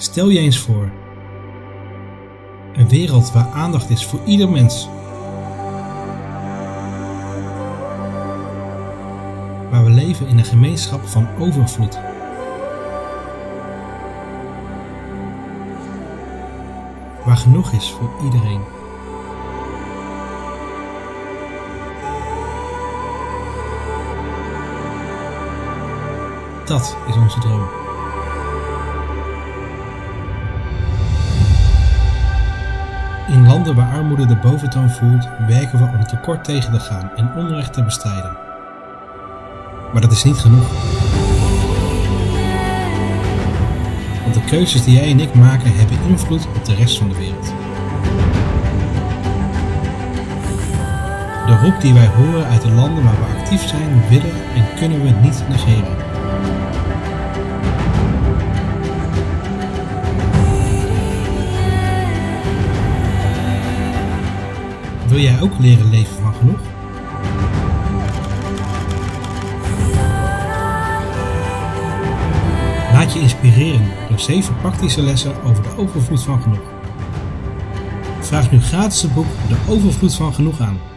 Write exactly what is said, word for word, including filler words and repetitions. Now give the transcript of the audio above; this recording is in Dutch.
Stel je eens voor. Een wereld waar aandacht is voor ieder mens. Waar we leven in een gemeenschap van overvloed. Waar genoeg is voor iedereen. Dat is onze droom. In landen waar armoede de boventoon voert, werken we om tekort tegen te gaan en onrecht te bestrijden. Maar dat is niet genoeg. Want de keuzes die jij en ik maken hebben invloed op de rest van de wereld. De roep die wij horen uit de landen waar we actief zijn, willen en kunnen we niet negeren. Wil jij ook leren leven van genoeg? Laat je inspireren door zeven praktische lessen over de overvloed van genoeg. Vraag nu gratis het boek De Overvloed van Genoeg aan.